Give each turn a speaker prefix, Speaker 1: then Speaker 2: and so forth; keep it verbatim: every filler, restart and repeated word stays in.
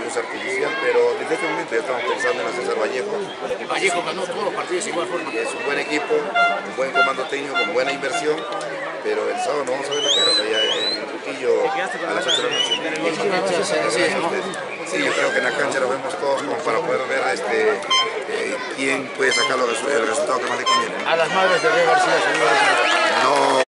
Speaker 1: luz artificial, pero desde este momento ya estamos pensando en el César Vallejo.
Speaker 2: Vallejo ganó todos los partidos de igual forma.
Speaker 1: Es un buen equipo, un buen comando técnico, con buena inversión, pero el sábado no vamos a ver la cara, allá en Trujillo a las ocho de la noche. Sí, yo creo que en la cancha lo vemos todos como para poder ver este, eh, quién puede sacar los, el resultado que más le conviene.
Speaker 2: A las madres de Río García, señor.
Speaker 1: No.